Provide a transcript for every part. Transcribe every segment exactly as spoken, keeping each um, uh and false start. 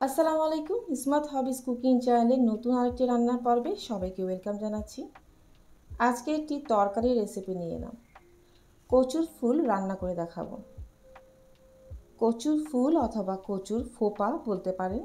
আসসালামু আলাইকুম। ইসমাত হবিস কুকিং চ্যানেলের নতুন আরেকটি রান্নার পর্বে সবাইকে ওয়েলকাম জানাচ্ছি। আজকে একটি তরকারি রেসিপি নিয়ে এলাম। কচুর ফুল রান্না করে দেখাবো। কচুর ফুল অথবা কচুর ফোপা বলতে পারেন।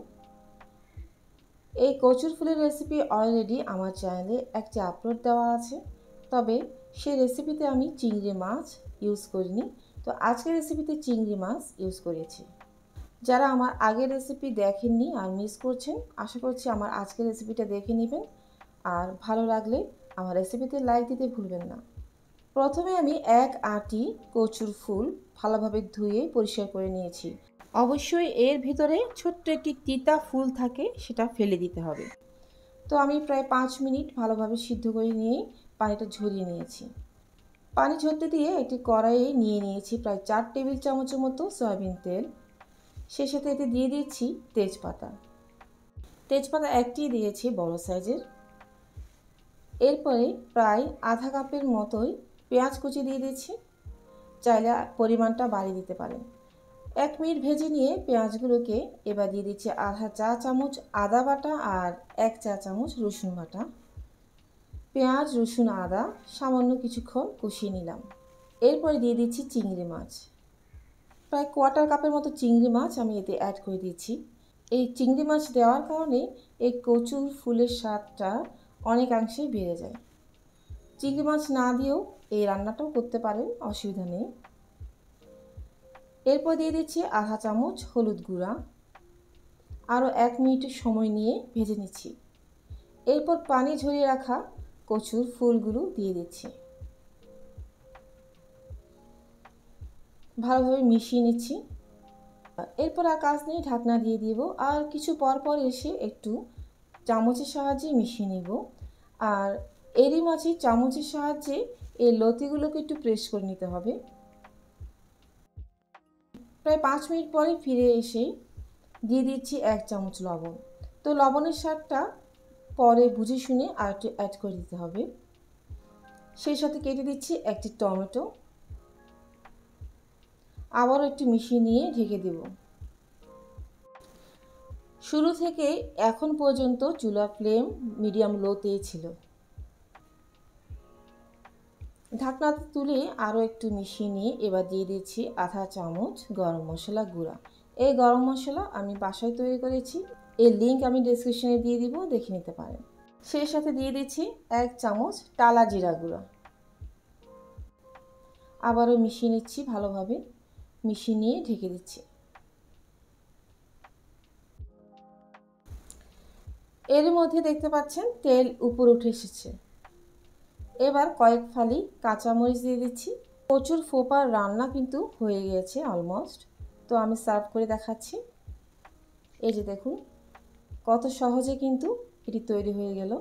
এই কচুর ফুলের রেসিপি অলরেডি আমার চ্যানেলে একটি আপলোড দেওয়া আছে, তবে সেই রেসিপিতে আমি চিংড়ি মাছ ইউজ করিনি। তো আজকের রেসিপিতে চিংড়ি মাছ ইউজ করেছি। যারা আমার আগের রেসিপি দেখেননি আর মিস করছেন, আশা করছি আমার আজকের রেসিপিটা দেখে নেবেন। আর ভালো লাগলে আমার রেসিপিতে লাইক দিতে ভুলবেন না। প্রথমে আমি এক আঁটি কচুর ফুল ভালোভাবে ধুয়ে পরিষ্কার করে নিয়েছি। অবশ্যই এর ভিতরে ছোট্ট একটি তিতা ফুল থাকে, সেটা ফেলে দিতে হবে। তো আমি প্রায় পাঁচ মিনিট ভালোভাবে সিদ্ধ করে নিয়ে পানিটা ঝরিয়ে নিয়েছি। পানি ঝরতে দিয়ে একটি কড়াইয়ে নিয়ে নিয়েছি প্রায় চার টেবিল চামচের মতো সয়াবিন তেল। সেই সাথে এতে দিয়ে দিচ্ছি তেজপাতা। তেজপাতা একটি দিয়েছি বড় সাইজের। এরপরে প্রায় আধা কাপের মতোই পেঁয়াজ কুচি দিয়ে দিচ্ছি। চাইলে পরিমাণটা বাড়িয়ে দিতে পারেন। এক মিনিট ভেজে নিয়ে পেঁয়াজগুলোকে এবার দিয়ে দিচ্ছি আধা চা চামচ আদা বাটা আর এক চা চামচ রসুন বাটা। পেঁয়াজ রসুন আদা সামান্য কিছুক্ষণ কষিয়ে নিলাম। এরপরে দিয়ে দিচ্ছি চিংড়ি মাছ। প্রায় কোয়ার্টার কাপের মতো চিংড়ি মাছ আমি এতে অ্যাড করে দিচ্ছি। এই চিংড়ি মাছ দেওয়ার কারণে এই কচুর ফুলের স্বাদটা অনেকাংশেই বেড়ে যায়। চিংড়ি মাছ না দিয়েও এই রান্নাটাও করতে পারেন, অসুবিধা নেই। এরপর দিয়ে দিচ্ছি আধা চামচ হলুদ গুঁড়া। আরও এক মিনিটের সময় নিয়ে ভেজে নিচ্ছি। এরপর পানি ঝরিয়ে রাখা কচুর ফুলগুলো দিয়ে দিচ্ছি। ভালোভাবে মিশিয়ে নিচ্ছি। এরপর আর কাজ নেই, ঢাকনা দিয়ে দিব। আর কিছু পর পর এসে একটু চামচের সাহায্যে মিশিয়ে নিব। আর এরই মাঝে চামচের সাহায্যে এই লতিগুলোকে একটু প্রেস করে নিতে হবে। প্রায় পাঁচ মিনিট পরে ফিরে এসে দিয়ে দিচ্ছি এক চামচ লবণ। তো লবণের স্বাদটা পরে বুঝে শুনে আর একটু অ্যাড করে দিতে হবে। সেই সাথে কেটে দিচ্ছি একটি টমেটো। আবারও একটু মিশিয়ে নিয়ে ঢেকে দেব। শুরু থেকে এখন পর্যন্ত চুলার ফ্লেম মিডিয়াম লোতেই ছিল। ঢাকনাতে তুলে আরও একটু মিশিয়ে নিয়ে এবার দিয়ে দিচ্ছি আধা চামচ গরম মশলা গুঁড়া। এই গরম মশলা আমি বাসায় তৈরি করেছি, এর লিঙ্ক আমি ডেসক্রিপশনে দিয়ে দিব, দেখে নিতে পারেন। সেই সাথে দিয়ে দিচ্ছি এক চামচ টালা জিরা গুঁড়া। আবারও মিশিয়ে নিচ্ছি, ভালোভাবে মিশিয়ে নিয়ে ঢেকে দিচ্ছি। এর মধ্যে দেখতে পাচ্ছেন তেল উপরে উঠে এসেছে। এবার কয়েক ফালি কাঁচামরিচ দিয়ে দিচ্ছি। কচুর ফোপার রান্না কিন্তু হয়ে গিয়েছে অলমোস্ট। তো আমি সার্ভ করে দেখাচ্ছি। এই যে দেখুন কত সহজে কিন্তু এটি তৈরি হয়ে গেল।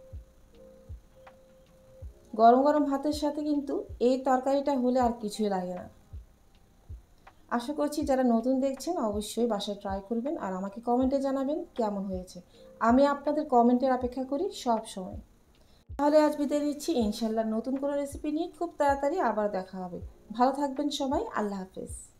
গরম গরম ভাতের সাথে কিন্তু এই তরকারিটা হলে আর কিছুই লাগে না। আশা করছি যারা নতুন দেখছেন অবশ্যই বাসায় ট্রাই করবেন আর আমাকে কমেন্টে জানাবেন কেমন হয়েছে। আমি আপনাদের কমেন্টের অপেক্ষা করি সব সময়। তাহলে আজ বিদায় নিচ্ছি, ইনশাল্লাহ নতুন কোনো রেসিপি নিয়ে খুব তাড়াতাড়ি আবার দেখা হবে। ভালো থাকবেন সবাই, আল্লাহ হাফেজ।